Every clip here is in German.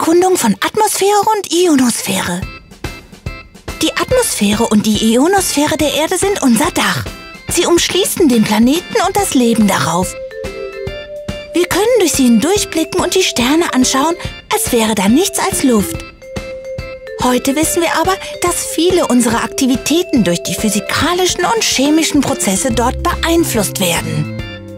Fernerkundung von Atmosphäre und Ionosphäre. Die Atmosphäre und die Ionosphäre der Erde sind unser Dach. Sie umschließen den Planeten und das Leben darauf. Wir können durch sie hindurchblicken und die Sterne anschauen, als wäre da nichts als Luft. Heute wissen wir aber, dass viele unserer Aktivitäten durch die physikalischen und chemischen Prozesse dort beeinflusst werden.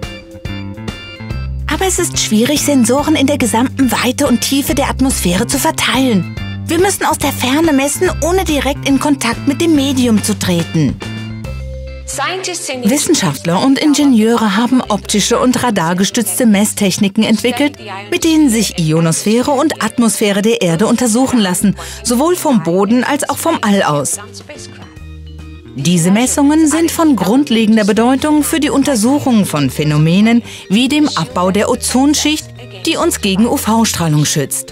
Aber es ist schwierig, Sensoren in der gesamten Weite und Tiefe der Atmosphäre zu verteilen. Wir müssen aus der Ferne messen, ohne direkt in Kontakt mit dem Medium zu treten. Wissenschaftler und Ingenieure haben optische und radargestützte Messtechniken entwickelt, mit denen sich Ionosphäre und Atmosphäre der Erde untersuchen lassen, sowohl vom Boden als auch vom All aus. Diese Messungen sind von grundlegender Bedeutung für die Untersuchung von Phänomenen wie dem Abbau der Ozonschicht, die uns gegen UV-Strahlung schützt.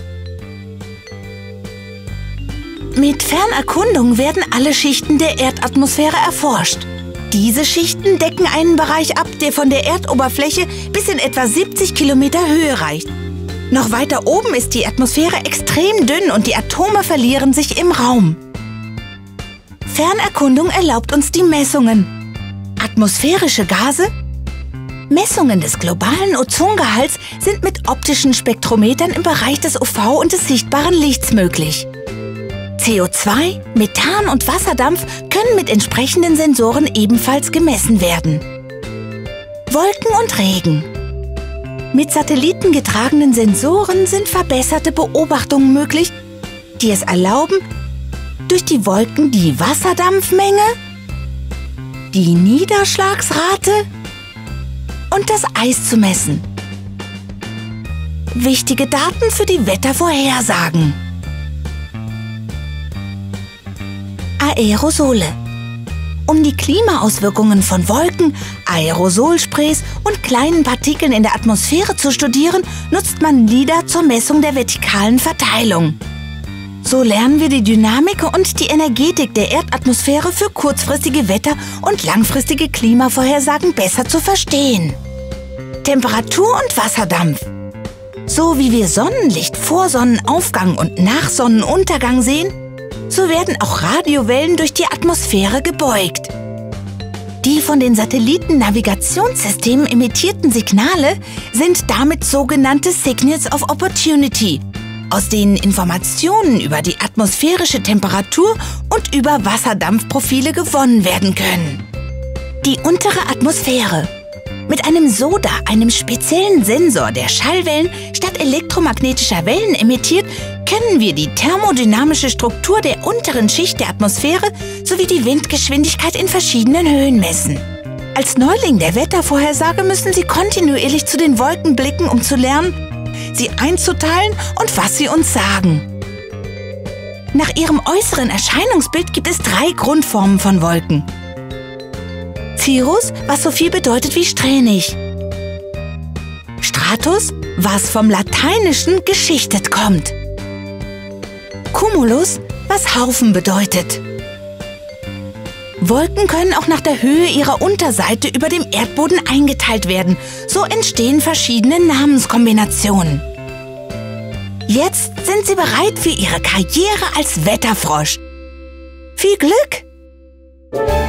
Mit Fernerkundung werden alle Schichten der Erdatmosphäre erforscht. Diese Schichten decken einen Bereich ab, der von der Erdoberfläche bis in etwa 70 Kilometer Höhe reicht. Noch weiter oben ist die Atmosphäre extrem dünn und die Atome verlieren sich im Raum. Fernerkundung erlaubt uns die Messungen. Atmosphärische Gase? Messungen des globalen Ozongehalts sind mit optischen Spektrometern im Bereich des UV und des sichtbaren Lichts möglich. CO2, Methan und Wasserdampf können mit entsprechenden Sensoren ebenfalls gemessen werden. Wolken und Regen. Mit Satelliten getragenen Sensoren sind verbesserte Beobachtungen möglich, die es erlauben, durch die Wolken die Wasserdampfmenge, die Niederschlagsrate und das Eis zu messen. Wichtige Daten für die Wettervorhersagen. Aerosole. Um die Klimaauswirkungen von Wolken, Aerosolsprays und kleinen Partikeln in der Atmosphäre zu studieren, nutzt man LIDAR zur Messung der vertikalen Verteilung. So lernen wir die Dynamik und die Energetik der Erdatmosphäre für kurzfristige Wetter- und langfristige Klimavorhersagen besser zu verstehen. Temperatur und Wasserdampf. So wie wir Sonnenlicht vor Sonnenaufgang und nach Sonnenuntergang sehen, so werden auch Radiowellen durch die Atmosphäre gebeugt. Die von den Satelliten-Navigationssystemen emittierten Signale sind damit sogenannte Signals of Opportunity, aus denen Informationen über die atmosphärische Temperatur und über Wasserdampfprofile gewonnen werden können. Die untere Atmosphäre. Mit einem SODA, einem speziellen Sensor, der Schallwellen statt elektromagnetischer Wellen emittiert, können wir die thermodynamische Struktur der unteren Schicht der Atmosphäre sowie die Windgeschwindigkeit in verschiedenen Höhen messen. Als Neuling der Wettervorhersage müssen Sie kontinuierlich zu den Wolken blicken, um zu lernen, sie einzuteilen und was sie uns sagen. Nach ihrem äußeren Erscheinungsbild gibt es 3 Grundformen von Wolken. Cirrus, was so viel bedeutet wie strähnig. Stratus, was vom Lateinischen geschichtet kommt. Cumulus, was Haufen bedeutet. Wolken können auch nach der Höhe ihrer Unterseite über dem Erdboden eingeteilt werden. So entstehen verschiedene Namenskombinationen. Jetzt sind Sie bereit für Ihre Karriere als Wetterfrosch. Viel Glück!